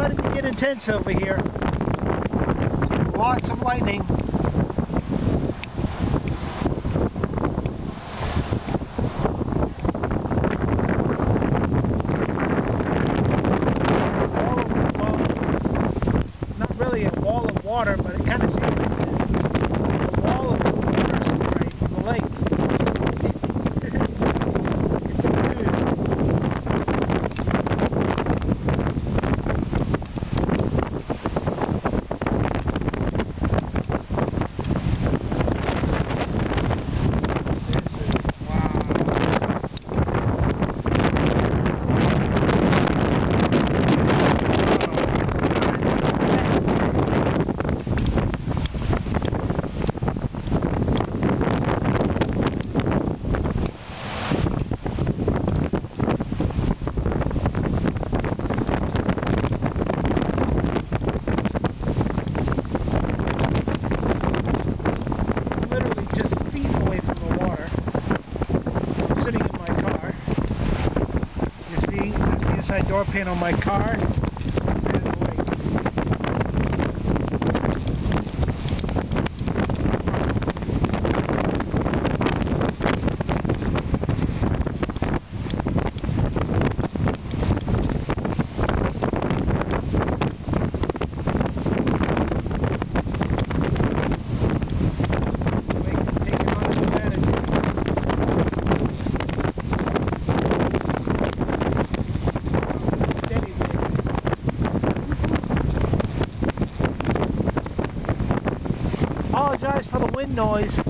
starting to get intense over here. Lots of lightning. Not really a wall of water, but it kind of seems like a wall of water spray from the lake. Door pane on my car. There's the lake. Apologize for the wind noise.